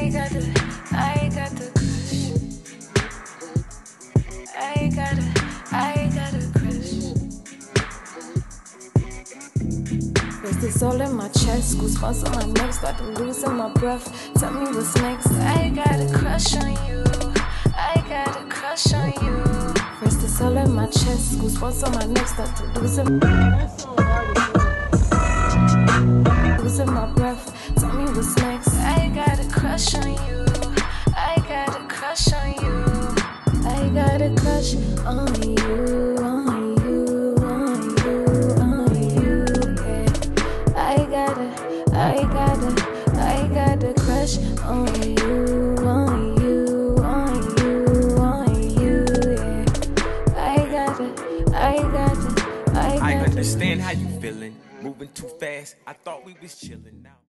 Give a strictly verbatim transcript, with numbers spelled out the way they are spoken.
got the, I got the crush. I got a, I got a crush. There's this all in my chest, goosebumps on my neck, start to losing my breath. Tell me what's next. I got a crush on you. I got a crush on you. First it's all in my chest, goosebumps on my neck, start to losing, losing my breath. Tell me what's next. I got a crush on you. I got a crush on you. I got a crush on you, on you, on you, on you, yeah. I got a, I got a, I got a crush on you, on you, on you, on you, yeah. I got a, I got a, I got a. I understand how you feeling, moving too fast. I thought we was chilling now.